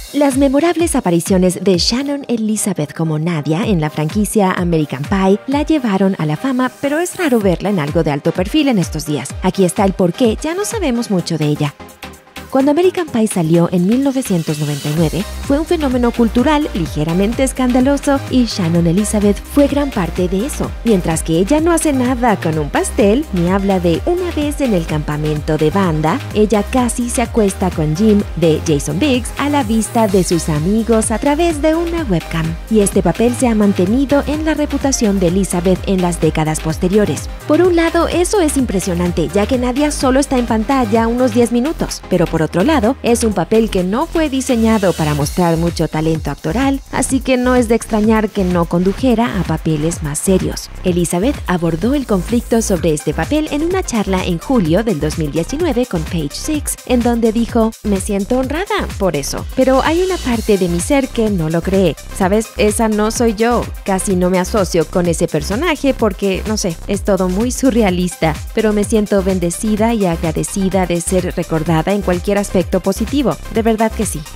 Las memorables apariciones de Shannon Elizabeth como Nadia en la franquicia American Pie la llevaron a la fama, pero es raro verla en algo de alto perfil en estos días. Aquí está el porqué, ya no sabemos mucho de ella. Cuando American Pie salió en 1999, fue un fenómeno cultural ligeramente escandaloso y Shannon Elizabeth fue gran parte de eso. Mientras que ella no hace nada con un pastel, ni habla de una vez en el campamento de banda, ella casi se acuesta con Jim de Jason Biggs a la vista de sus amigos a través de una webcam. Y este papel se ha mantenido en la reputación de Elizabeth en las décadas posteriores. Por un lado, eso es impresionante, ya que Nadia solo está en pantalla unos 10 minutos, pero por otro lado, es un papel que no fue diseñado para mostrar mucho talento actoral, así que no es de extrañar que no condujera a papeles más serios. Elizabeth abordó el conflicto sobre este papel en una charla en julio del 2019 con Page Six, en donde dijo: "Me siento honrada por eso, pero hay una parte de mi ser que no lo cree. ¿Sabes? Esa no soy yo. Casi no me asocio con ese personaje porque, no sé, es todo muy surrealista, pero me siento bendecida y agradecida de ser recordada en cualquier aspecto positivo, de verdad que sí".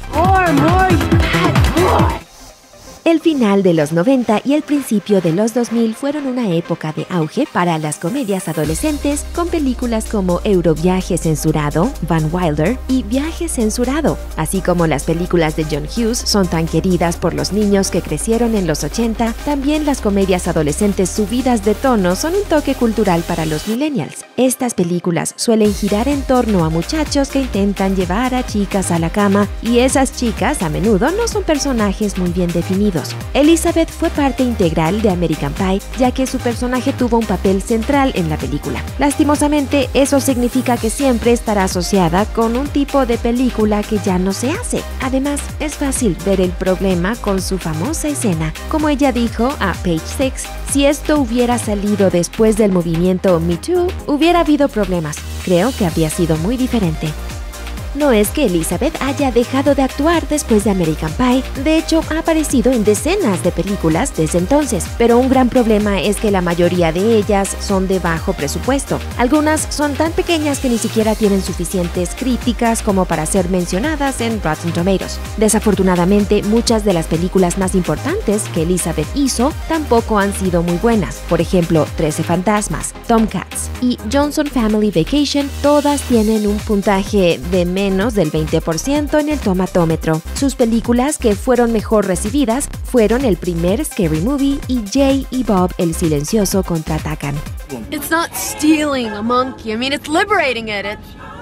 El final de los 90 y el principio de los 2000 fueron una época de auge para las comedias adolescentes, con películas como Euroviaje censurado, Van Wilder y Viaje censurado, así como las películas de John Hughes son tan queridas por los niños que crecieron en los 80, también las comedias adolescentes subidas de tono son un toque cultural para los millennials. Estas películas suelen girar en torno a muchachos que intentan llevar a chicas a la cama, y esas chicas a menudo no son personajes muy bien definidos. Elizabeth fue parte integral de American Pie, ya que su personaje tuvo un papel central en la película. Lastimosamente, eso significa que siempre estará asociada con un tipo de película que ya no se hace. Además, es fácil ver el problema con su famosa escena. Como ella dijo a Page Six, si esto hubiera salido después del movimiento Me Too, hubiera habido problemas. Creo que habría sido muy diferente. No es que Elizabeth haya dejado de actuar después de American Pie, de hecho ha aparecido en decenas de películas desde entonces, pero un gran problema es que la mayoría de ellas son de bajo presupuesto. Algunas son tan pequeñas que ni siquiera tienen suficientes críticas como para ser mencionadas en Rotten Tomatoes. Desafortunadamente, muchas de las películas más importantes que Elizabeth hizo tampoco han sido muy buenas. Por ejemplo, 13 fantasmas, Tomcats y Johnson Family Vacation, todas tienen un puntaje de menos del 20% en el tomatómetro. Sus películas que fueron mejor recibidas fueron el primer Scary Movie y Jay y Bob el Silencioso contraatacan. It's not stealing a monkey. I mean, it's liberating it.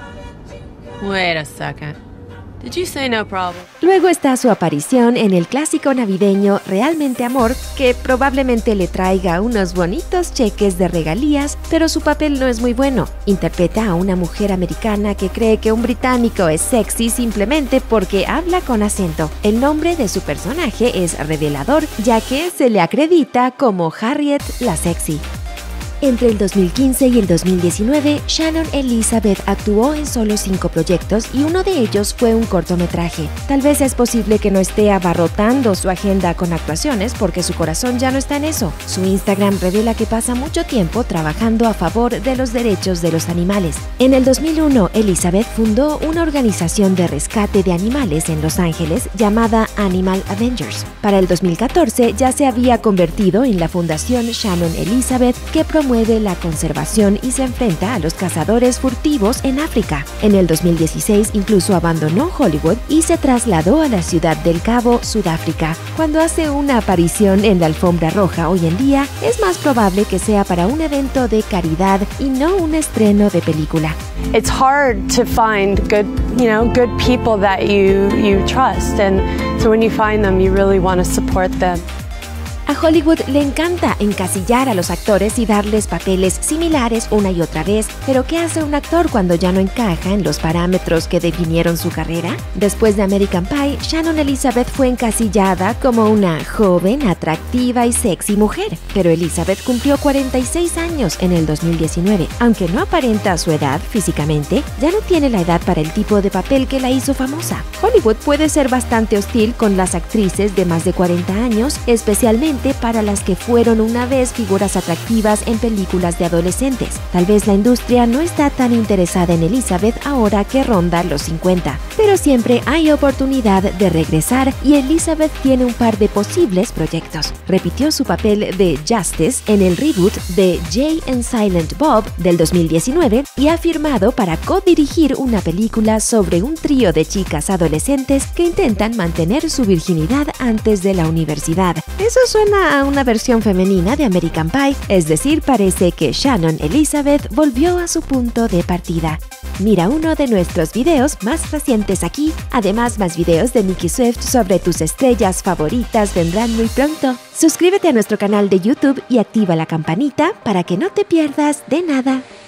Wait a second. Did you say no problem? Luego está su aparición en el clásico navideño Realmente Amor, que probablemente le traiga unos bonitos cheques de regalías, pero su papel no es muy bueno. Interpreta a una mujer americana que cree que un británico es sexy simplemente porque habla con acento. El nombre de su personaje es revelador, ya que se le acredita como Harriet la Sexy. Entre el 2015 y el 2019, Shannon Elizabeth actuó en solo 5 proyectos y uno de ellos fue un cortometraje. Tal vez es posible que no esté abarrotando su agenda con actuaciones porque su corazón ya no está en eso. Su Instagram revela que pasa mucho tiempo trabajando a favor de los derechos de los animales. En el 2001, Elizabeth fundó una organización de rescate de animales en Los Ángeles llamada Animal Avengers. Para el 2014 ya se había convertido en la fundación Shannon Elizabeth, que promueve la conservación y se enfrenta a los cazadores furtivos en África. En el 2016 incluso abandonó Hollywood y se trasladó a la ciudad del Cabo, Sudáfrica. Cuando hace una aparición en la alfombra roja hoy en día, es más probable que sea para un evento de caridad y no un estreno de película. It's hard to find good people that you trust, and so when you find them, you really want to support them. A Hollywood le encanta encasillar a los actores y darles papeles similares una y otra vez, pero ¿qué hace un actor cuando ya no encaja en los parámetros que definieron su carrera? Después de American Pie, Shannon Elizabeth fue encasillada como una joven, atractiva y sexy mujer, pero Elizabeth cumplió 46 años en el 2019. Aunque no aparenta su edad físicamente, ya no tiene la edad para el tipo de papel que la hizo famosa. Hollywood puede ser bastante hostil con las actrices de más de 40 años, especialmente adolescente para las que fueron una vez figuras atractivas en películas de adolescentes. Tal vez la industria no está tan interesada en Elizabeth ahora que ronda los 50, pero siempre hay oportunidad de regresar y Elizabeth tiene un par de posibles proyectos. Repitió su papel de Justice en el reboot de Jay and Silent Bob del 2019 y ha firmado para co-dirigir una película sobre un trío de chicas adolescentes que intentan mantener su virginidad antes de la universidad. Eso suena a una versión femenina de American Pie, es decir, parece que Shannon Elizabeth volvió a su punto de partida. Mira uno de nuestros videos más recientes aquí. Además, más videos de Nicki Swift sobre tus estrellas favoritas vendrán muy pronto. Suscríbete a nuestro canal de YouTube y activa la campanita para que no te pierdas de nada.